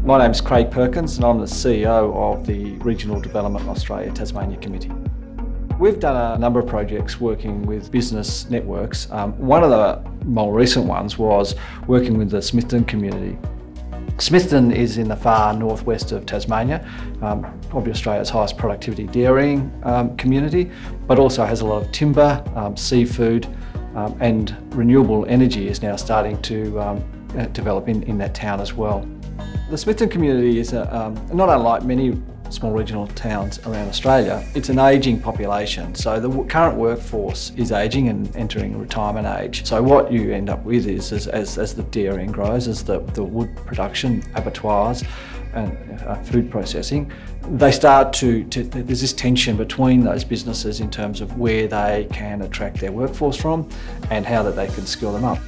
My name is Craig Perkins and I'm the CEO of the Regional Development Australia Tasmania Committee. We've done a number of projects working with business networks. One of the more recent ones was working with the Smithton community. Smithton is in the far northwest of Tasmania, probably Australia's highest productivity dairying community, but also has a lot of timber, seafood, and renewable energy is now starting to develop in that town as well. The Smithton community is not unlike many small regional towns around Australia. It's an ageing population, so the current workforce is ageing and entering retirement age. So what you end up with is, as the dairying grows, as the wood production, abattoirs and food processing, they start there's this tension between those businesses in terms of where they can attract their workforce from and how that they can skill them up.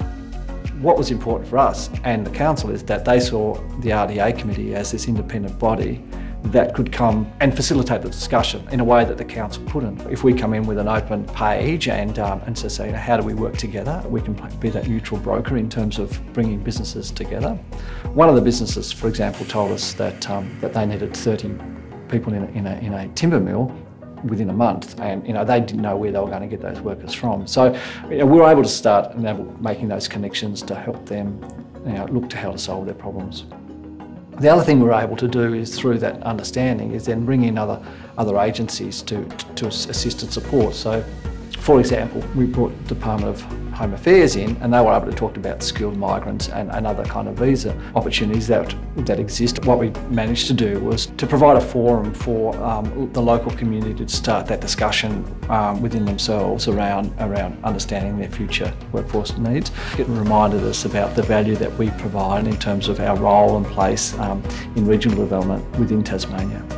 What was important for us and the council is that they saw the RDA committee as this independent body that could come and facilitate the discussion in a way that the council couldn't. If we come in with an open page and to say, how do we work together, we can be that neutral broker in terms of bringing businesses together. One of the businesses, for example, told us that they needed 30 people in a timber mill within a month, and they didn't know where they were going to get those workers from. So we were able to start making those connections to help them look to how to solve their problems. The other thing we were able to do is, through that understanding, is then bring in other agencies to assist and support. So, for example, we brought the Department of Home Affairs in, and they were able to talk about skilled migrants and other kind of visa opportunities that exist. What we managed to do was to provide a forum for the local community to start that discussion within themselves around understanding their future workforce needs. It reminded us about the value that we provide in terms of our role and place in regional development within Tasmania.